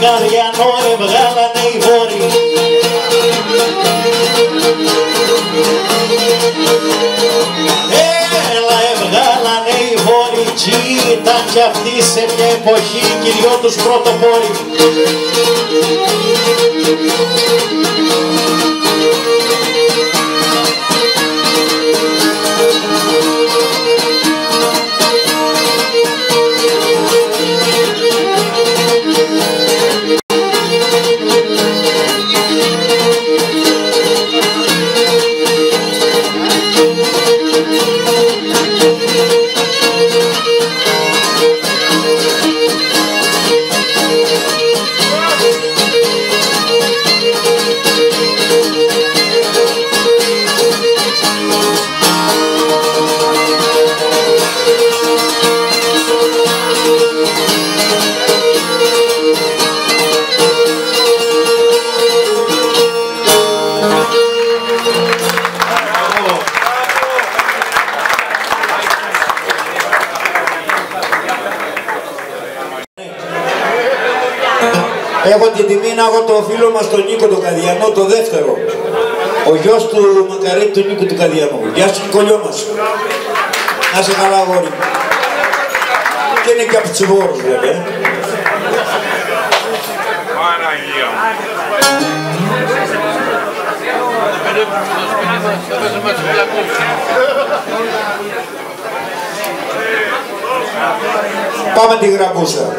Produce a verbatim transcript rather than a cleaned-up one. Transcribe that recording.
Καδιανό έβγαλανε οι βόροι. Έλα έβγαλανε οι βόροι κι ήταν κι αυτοί σε μια εποχή κυριό τους πρωτοπόροι. Έχω την τιμή να έχω το φίλο μας τον Νίκο τον Καδιανό, το δεύτερο. Ο γιος του Μακαρίτη του Νίκου του Καδιανού. Γεια σου Νικολιό μας. Να είσαι καλά αγόρι. Και είναι και από τους Βόρους βέβαια. Παναγία. Πάμε τη γραμμούσα.